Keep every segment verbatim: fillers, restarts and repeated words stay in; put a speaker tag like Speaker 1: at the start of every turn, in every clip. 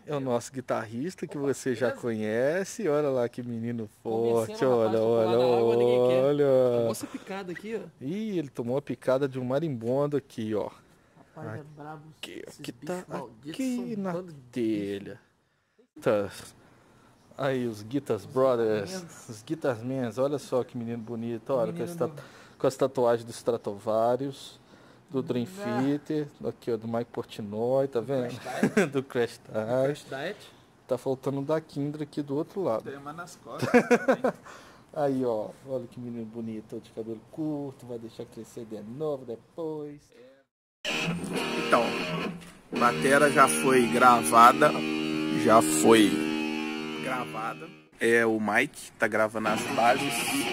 Speaker 1: é o nosso guitarrista que você já conhece. Olha lá que menino forte. Olha, olha, olha.
Speaker 2: Nossa picada aqui, ó.
Speaker 1: Ih, ele tomou a picada de um marimbondo aqui, ó.
Speaker 2: Rapaz, é brabo.
Speaker 1: Aqui, aqui tá aqui na telha. Tá. Aí os Guitar Brothers, os Guitar Mans, olha só que menino bonito, olha, com, esta, com as tatuagens do Stratovarius, do Dream Theater, aqui ó, do Mike Portnoy, tá vendo? Do Crash Diet. Tá faltando da Kindra aqui do outro lado.
Speaker 3: Tem uma nas costas.
Speaker 1: Aí ó, olha que menino bonito, de cabelo curto, vai deixar crescer de novo depois.
Speaker 3: Então, a batera já foi gravada, já foi gravada. É o Mike, tá gravando as bases.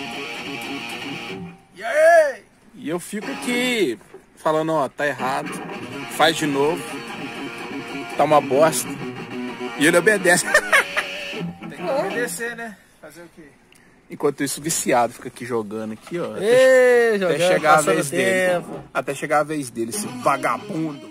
Speaker 3: E aí? E eu fico aqui falando, ó, tá errado, faz de novo, tá uma bosta. E ele obedece. Tem que obedecer, né? Fazer o quê? Enquanto isso, viciado, fica aqui jogando aqui, ó.
Speaker 1: Ei,
Speaker 3: até,
Speaker 1: jogando,
Speaker 3: até chegar a vez
Speaker 1: tempo.
Speaker 3: dele. Até chegar a vez dele, esse vagabundo.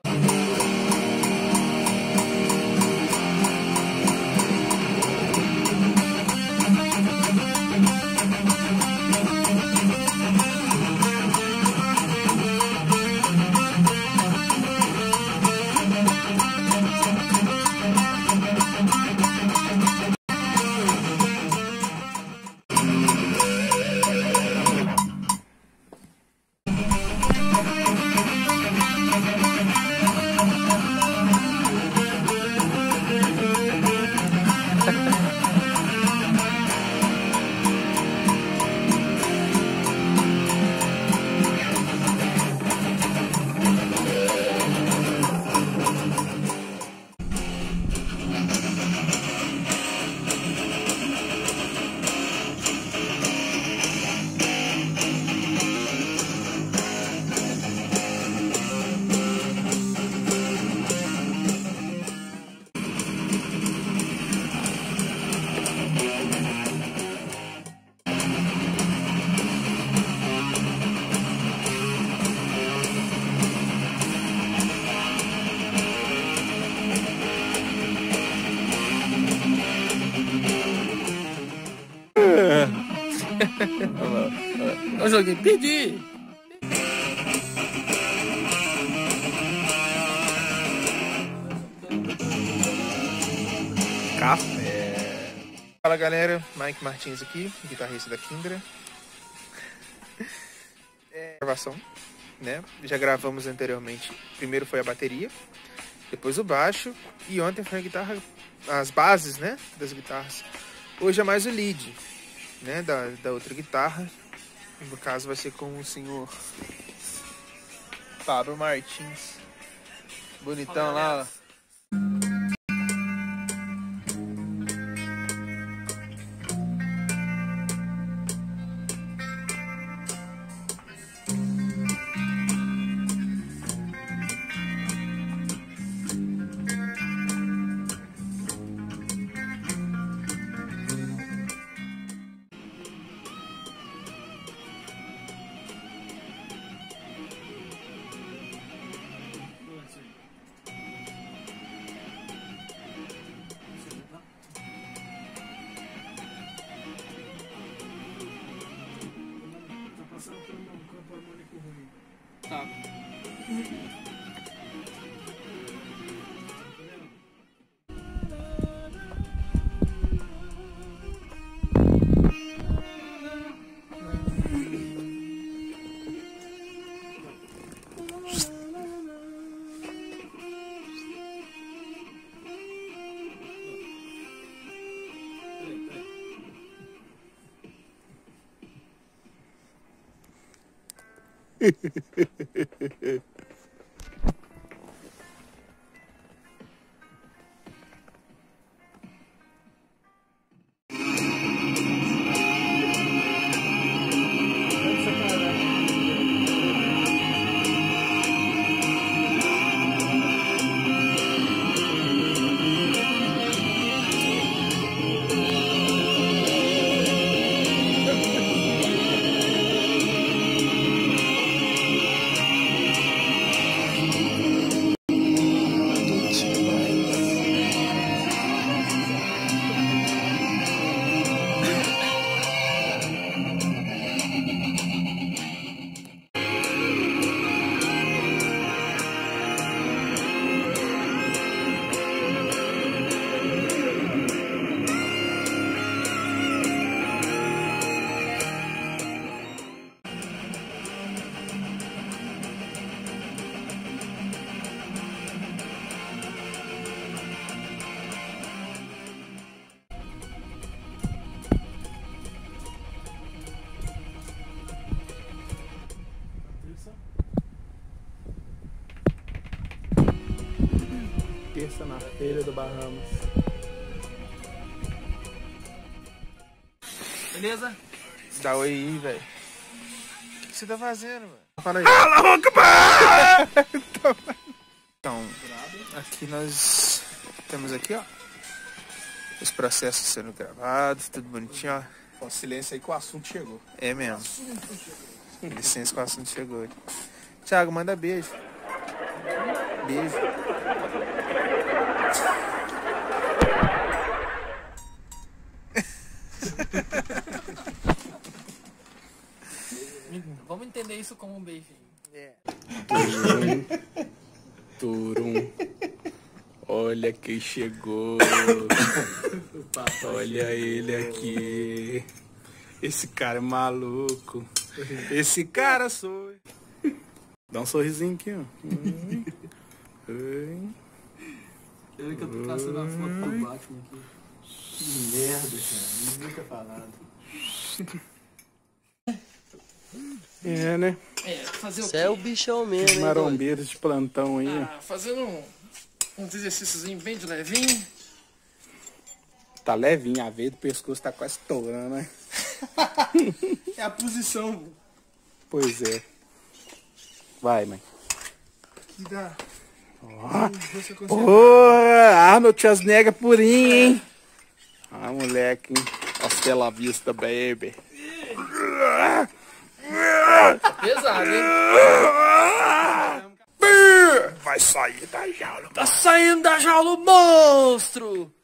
Speaker 2: Eu joguei, perdi.
Speaker 3: Café. Fala galera, Mike Martins aqui, guitarrista da Kindra. É, gravação, né? Já gravamos anteriormente. Primeiro foi a bateria, depois o baixo e ontem foi a guitarra, as bases, né, das guitarras. Hoje é mais o lead, né, da, da outra guitarra. No caso vai ser com o senhor Pablo Martins. Bonitão lá, ó.
Speaker 2: Tá.
Speaker 4: festa na feira do Bahamas.
Speaker 2: Beleza?
Speaker 3: Dá oi aí, velho. O que você tá fazendo, mano? Fala aí. Então, aqui nós temos aqui, ó, os processos sendo gravados, tudo bonitinho, ó.
Speaker 4: Ó, silêncio aí que o assunto chegou.
Speaker 3: É mesmo. Licença que o assunto chegou. Thiago, manda beijo. Beijo.
Speaker 2: Vamos entender isso como um beijinho.
Speaker 3: É.
Speaker 4: Turum. Olha quem chegou. Olha ele aqui. Esse cara é maluco. Esse cara sou. Dá um sorrisinho aqui, ó. Hum. Oi.
Speaker 2: Eu que eu tô caçando a foto do Batman aqui. Que merda, cara. Nunca falado.
Speaker 4: É, né?
Speaker 2: É, fazer o
Speaker 5: Você
Speaker 2: quê?
Speaker 5: é o bichão mesmo, hein, doido?
Speaker 4: Marombeiros de plantão aí, ó.
Speaker 2: Ah, fazendo um, uns exercícios bem de levinho.
Speaker 4: Tá levinho, a veia do pescoço tá quase estourando, né?
Speaker 2: É a posição
Speaker 4: Pois é. Vai, mãe.
Speaker 2: que dá.
Speaker 4: Ó. Porra, Arnold Schwarzenegger purinho, hein? Ah, moleque, hein? Hasta vista, baby.
Speaker 2: Pesado, hein?
Speaker 4: Vai sair da jaula.
Speaker 2: Tá saindo da jaula o monstro!